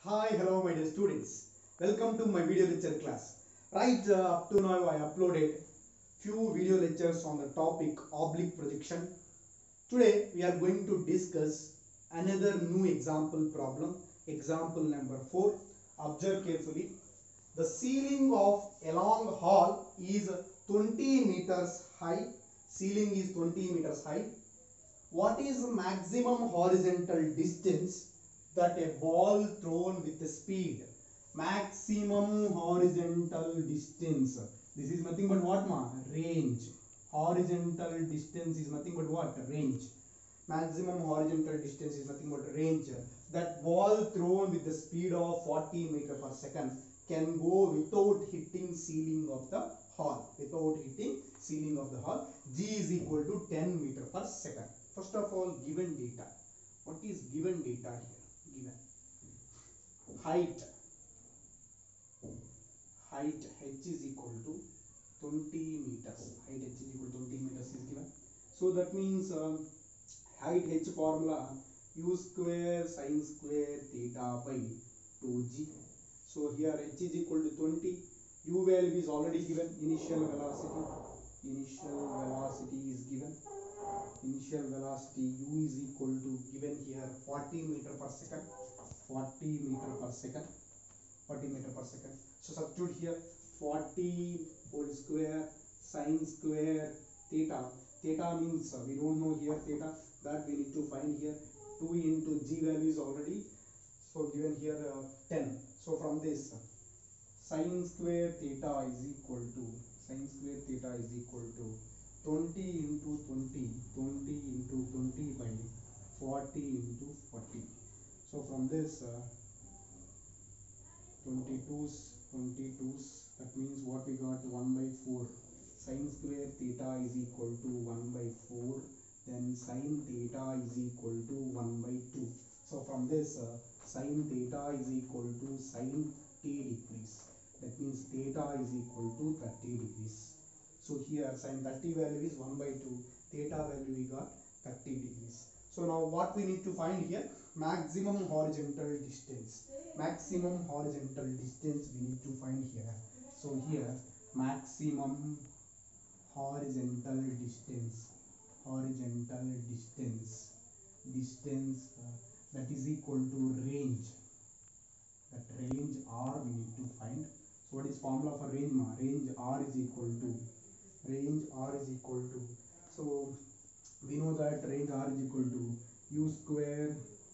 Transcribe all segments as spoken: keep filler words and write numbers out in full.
Hi, hello my dear students. Welcome to my video lecture class. Right, uh, up to now I uploaded few video lectures on the topic oblique projection. Today we are going to discuss another new example problem. Example number four. Observe carefully. The ceiling of a long hall is twenty meters high. Ceiling is twenty meters high. What is the maximum horizontal distance that a ball thrown with the speed? Maximum horizontal distance. This is nothing but what, ma? Range. Horizontal distance is nothing but what? Range. Maximum horizontal distance is nothing but range. That ball thrown with the speed of forty meters per second can go without hitting ceiling of the hall. Without hitting ceiling of the hall. G is equal to ten meters per second. First of all, given data. What is given data here? Given height. Height h is equal to twenty meters. Height h is equal to twenty meters is given. So that means um, height h formula u square sine square theta by two g. So here h is equal to twenty. U value is already given. Initial velocity. Initial velocity is given. Initial velocity u is equal to given here forty meter per second. forty meter per second. forty meter per second. So substitute here forty whole square sine square theta. Theta means uh, we don't know here theta, that we need to find here. two into g value is already so given here uh, ten. So from this uh, sine square theta is equal to sine square theta is equal to twenty into twenty, twenty into twenty by forty into forty. So from this uh, twenty-twos, twenty-twos, that means what we got, one by four. Sine square theta is equal to one by four. Then sine theta is equal to one by two. So from this uh, sine theta is equal to sine t degrees. That means theta is equal to thirty degrees. So here sine thirty value is one by two. Theta value we got thirty degrees. So now what we need to find here? Maximum horizontal distance. Maximum horizontal distance we need to find here. So here maximum horizontal distance. Horizontal distance. Distance uh, that is equal to range. That range R we need to find. So what is formula for range? Ma? Range R is equal to range R is equal to, so we know that range R is equal to u square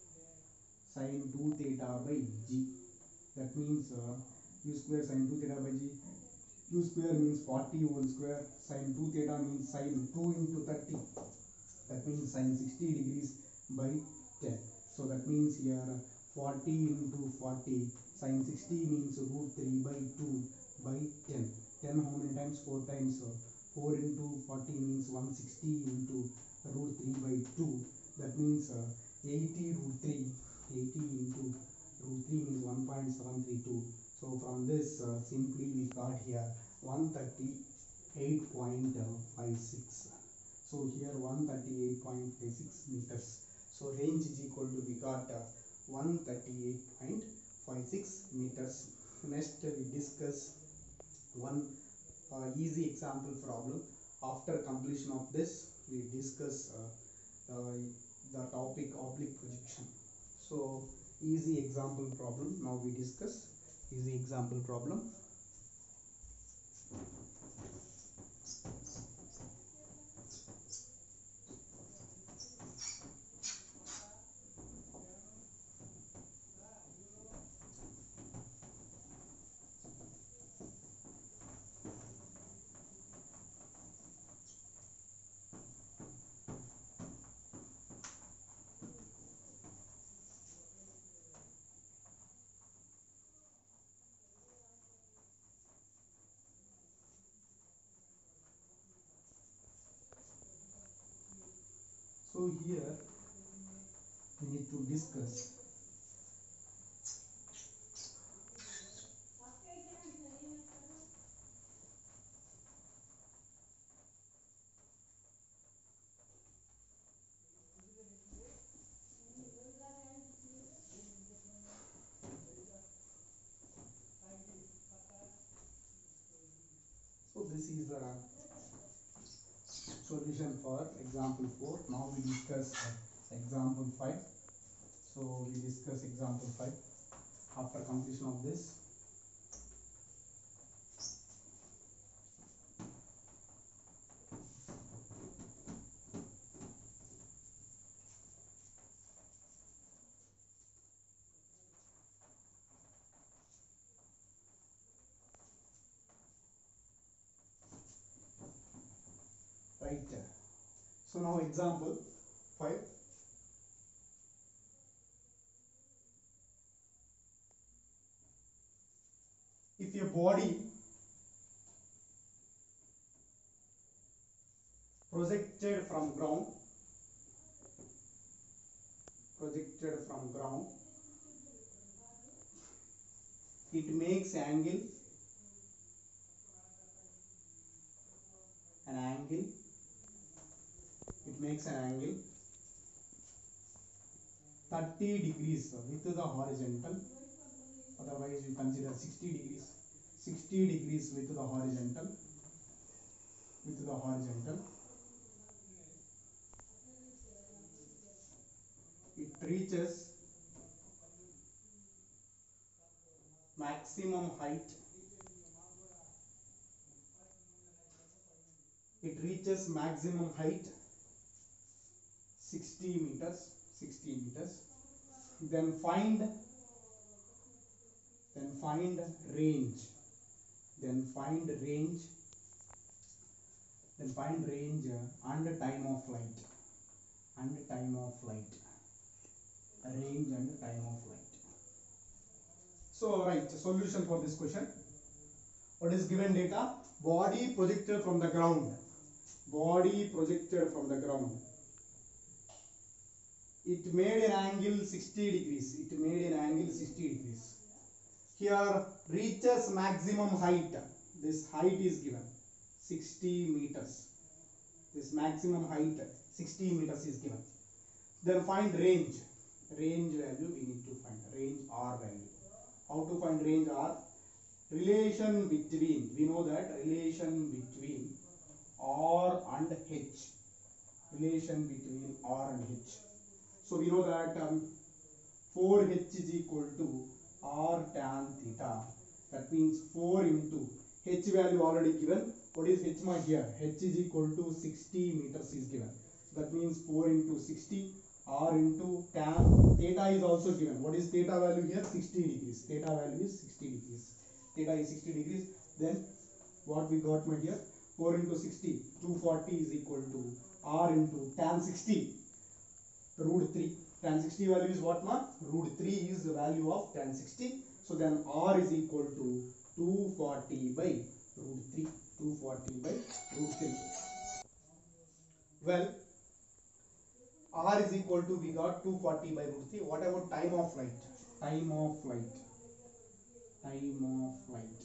sine two theta by g. That means uh, u square sine two theta by g. U square means forty whole square. Sine two theta means sine two into thirty. That means sine sixty degrees by ten. So that means here forty into forty. Sine sixty means root three by two by ten. ten how many times? four times. So four into forty means one hundred sixty into root three by two. That means uh, eighty root three. eighty into root three means one point seven three two. So from this uh, simply we got here one hundred thirty-eight point five six. So here one hundred thirty-eight point five six meters. So range is equal to we got uh, one hundred thirty-eight point five six meters. Next uh, we discuss one uh, easy example problem. After completion of this we discuss uh, uh, the topic oblique projection. So easy example problem now we discuss. Easy example problem. So here we need to discuss is uh, solution for example four. Now we discuss uh, example five. So we discuss example five after completion of this. Right. So now example five. If a body projected from ground, projected from ground, it makes angle, an angle, it makes an angle thirty degrees with the horizontal, otherwise you consider sixty degrees, sixty degrees with the horizontal, with the horizontal. It reaches maximum height, it reaches maximum height sixty meters, sixty meters. Then find, then find range, then find range, then find range and time of flight, and time of flight, range and time of flight. So right, solution for this question. What is given data? Body projected from the ground, body projected from the ground. It made an angle sixty degrees, it made an angle sixty degrees. Here reaches maximum height, this height is given sixty meters, this maximum height sixty meters is given. Then find range, range value we need to find, range R value. How to find range R? Relation between, we know that relation between R and H, relation between R and H. So we know that um, four H is equal to R tan theta. That means four into H value already given. What is H mark here? H is equal to sixty meters is given. So that means four into sixty. R into tan theta is also given. What is theta value here? sixty degrees. Theta value is sixty degrees. Theta is sixty degrees. Then what we got my dear? four into sixty. two forty is equal to R into tan sixty. Root three. Tan sixty value is what mark? Root three is the value of tan sixty. So then R is equal to two forty by root three. two forty by root three. Well, R is equal to, we got two forty by root three. What about time of flight? Time of flight. Time of flight.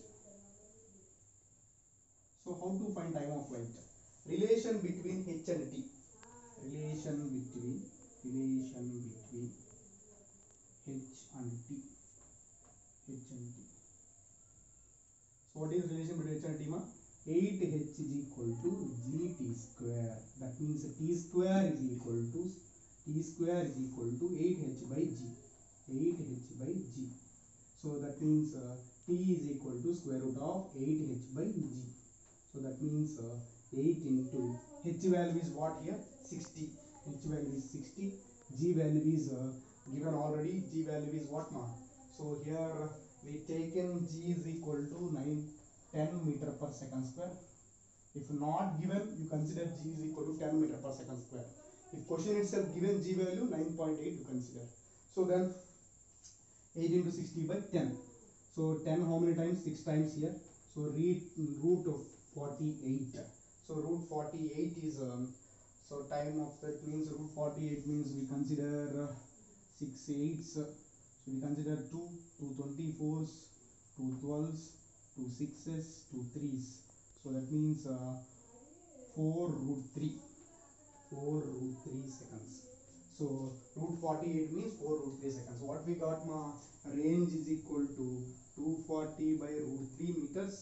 So how to find time of flight? Relation between H and T. Relation between, relation between H and T. H and T. So what is relation between H and T? eight H is equal to G T square. That means T square is equal to, T square is equal to eight H by G. eight H by G. So that means uh, T is equal to square root of eight H by G. So that means uh, eight into H value is what here? sixty. H value is sixty. G value is uh, given already. G value is what now? So here we taken G is equal to nine. ten meter per second square. If not given, you consider G is equal to ten meter per second square. If question itself given G value nine point eight, you consider. So then eight into sixty by ten. So ten how many times? six times here. So read root of forty-eight. So root forty-eight is um, so time of that means root forty-eight means we consider uh, six eights. So we consider two, two twenty-fours, two twelves, two sixes, two threes. So that means uh, four root three. four root three seconds. So root forty-eight means four root three seconds. So what we got ma range is equal to two forty by root three meters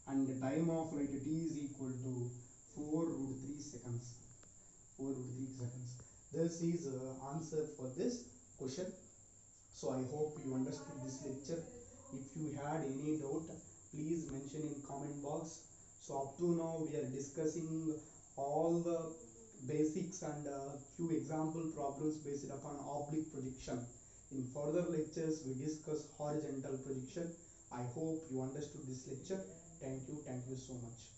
and the time of light t is equal to four root three seconds. four root three seconds. This is uh, answer for this question. So I hope you understood this lecture. If you had any doubt, please mention in comment box. So up to now we are discussing all the basics and uh, few example problems based upon oblique projection. In further lectures we discuss horizontal projection. I hope you understood this lecture. Thank you. Thank you so much.